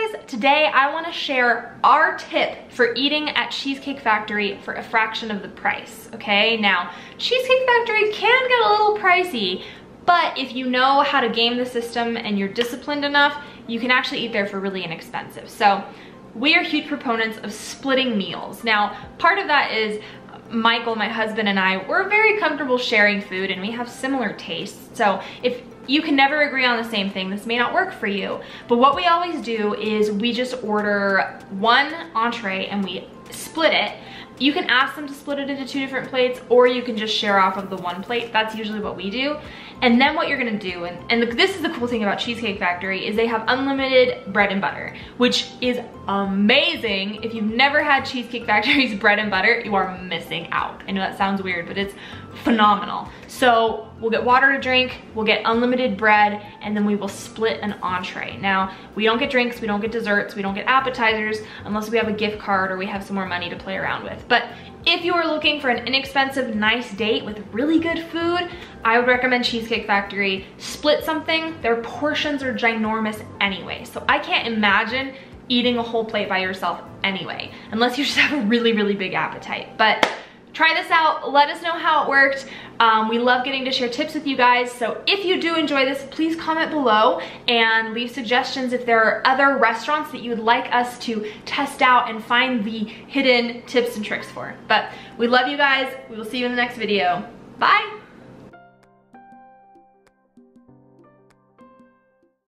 guys, today I want to share our tip for eating at Cheesecake Factory for a fraction of the price, okay? Now, Cheesecake Factory can get a little pricey, but if you know how to game the system and you're disciplined enough, you can actually eat there for really inexpensive. So we are huge proponents of splitting meals. Now, part of that is Michael, my husband, and I, we're very comfortable sharing food and we have similar tastes. So if you can never agree on the same thing, this may not work for you. But what we always do is we just order one entree and we split it. You can ask them to split it into 2 different plates, or you can just share off of the one plate. That's usually what we do. And then what you're gonna do, and this is the cool thing about Cheesecake Factory, is they have unlimited bread and butter, which is amazing. If you've never had Cheesecake Factory's bread and butter, you are missing out. I know that sounds weird, but it's phenomenal. So we'll get water to drink, we'll get unlimited bread, and then we will split an entree. Now, we don't get drinks, we don't get desserts, we don't get appetizers, unless we have a gift card or we have some more money to play around with. But if you are looking for an inexpensive, nice date with really good food, I would recommend Cheesecake Factory. Split something, their portions are ginormous anyway. So I can't imagine eating a whole plate by yourself anyway, unless you just have a really, really big appetite. But try this out, let us know how it worked. We love getting to share tips with you guys. So if you do enjoy this, please comment below and leave suggestions if there are other restaurants that you would like us to test out and find the hidden tips and tricks for. But we love you guys. We will see you in the next video. Bye.